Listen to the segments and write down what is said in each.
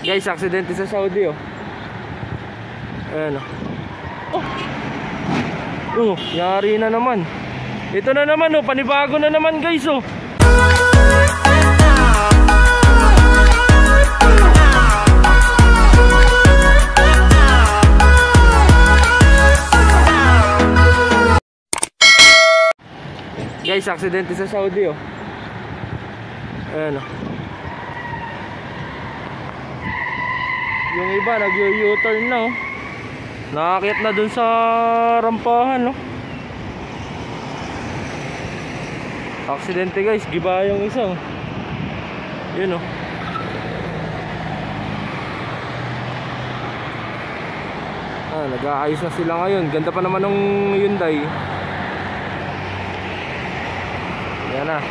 Guys, aksidente sa Saudi oh. Ayan oh. Yari na naman. Ito na naman oh, panibago na naman guys oh. Guys, aksidente sa Saudi oh. Ayan oh. Yung iba nag-u-turn na oh. Nakakit na dun sa rampahan oh. Aksidente guys, giba yung isa oh. Yun oh. Nag-aayos na sila ngayon. Ganda pa naman ng Hyundai. Yan na.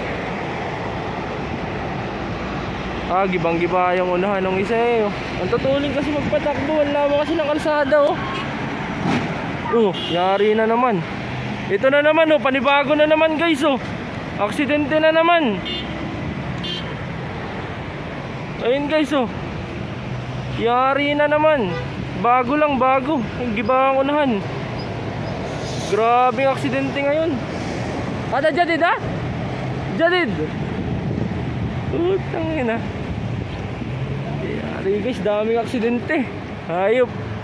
Gibang-giba yung unahan ng isa eh. Ang tutuling kasi magpatakbo. Ang lama kasi ng kalsada oh. Yari na naman. Ito na naman oh, panibago na naman guys oh. Aksidente na naman. Ayun guys oh. Yari na naman. Bago lang, bago. Ang giba ang unahan. Grabe ang aksidente ngayon. Ada Jadid ha? Jadid. Utang ina. Yari guys, daming aksidente. Hayop.